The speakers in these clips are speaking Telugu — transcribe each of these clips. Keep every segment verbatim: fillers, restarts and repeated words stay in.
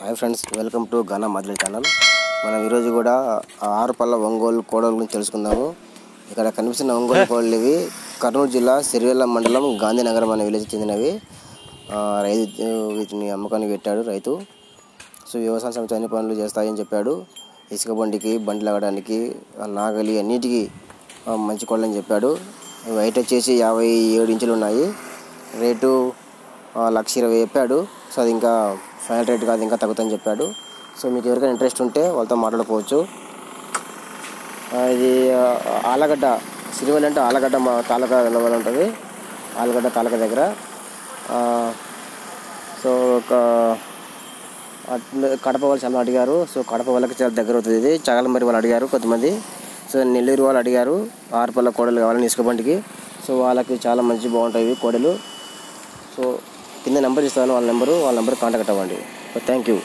हाय फ्रेंड्स, వెల్కమ్ టు గానా మదిలి ఛానల్. మనం ఈ రోజు కూడా ఆరు పళ్ళ ఒంగోలు కోడల గురించి తెలుసుకుందాము. ఇక్కడ కనిపిస్తున్న ఒంగోలు కోడలు ఇవి కర్నూలు జిల్లా సిరివెల్ల మండలం గాంధీనగరం అనే విలేజ్ చెందినవి. రైతు వీటిని అమ్మకానికి పెట్టాడు రైతు. సో వ్యవసాయ సంస్థ అన్ని పనులు చేస్తాయని చెప్పాడు. ఇసుక బండికి, బండి లాగడానికి, నాగలి అన్నిటికీ మంచి కోడలని చెప్పాడు. వైట్ వచ్చేసి యాభై ఏడు ఇంచులు ఉన్నాయి. రేటు లక్ష ఇరవై చెప్పాడు. సో అది ఇంకా ఫైనల్ రేట్ కాదు, ఇంకా తగ్గుతుందని చెప్పాడు. సో మీకు ఎవరికైనా ఇంట్రెస్ట్ ఉంటే వాళ్ళతో మాట్లాడుకోవచ్చు. ఇది ఆలగడ్డ, సిరివెల్ల అంటే ఆలగడ్డ మా తాలూకా వెళ్ళవల్ల ఉంటుంది, ఆలగడ్డ తాలూకా దగ్గర. సో ఒక కడప వాళ్ళు చాలా అడిగారు. సో కడప వాళ్ళకి చాలా దగ్గర అవుతుంది ఇది. చాగలమరి వాళ్ళు అడిగారు కొంతమంది. సో నెల్లూరు వాళ్ళు అడిగారు ఆరు పళ్ళ కోడలు కావాలని ఇసుక బండికి. సో వాళ్ళకి చాలా మంచి బాగుంటాయి కోడలు. సో కింద నెంబర్ ఇస్తాను, వాళ్ళ నెంబరు వాళ్ళ నెంబర్ కాంటాక్ట్ అవ్వండి. Thank you.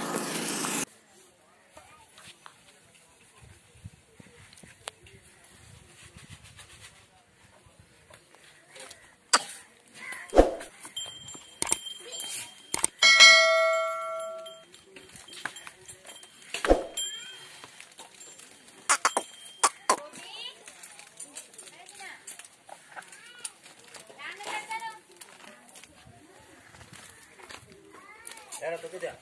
Era tuh dia.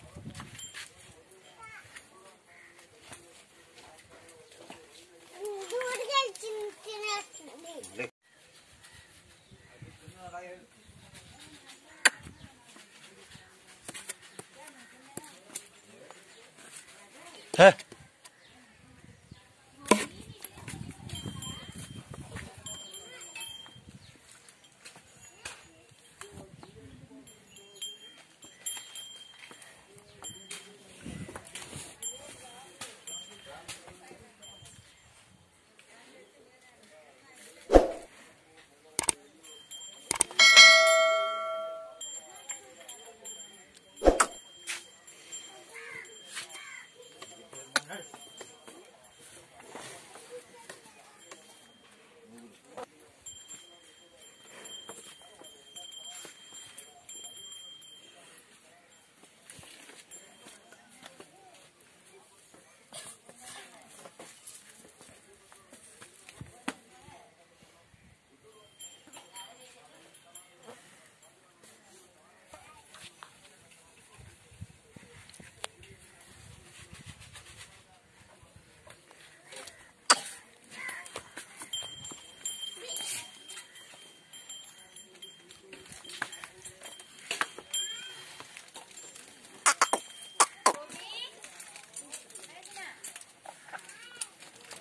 Heh.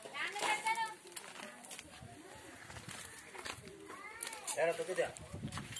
Era tuh dia.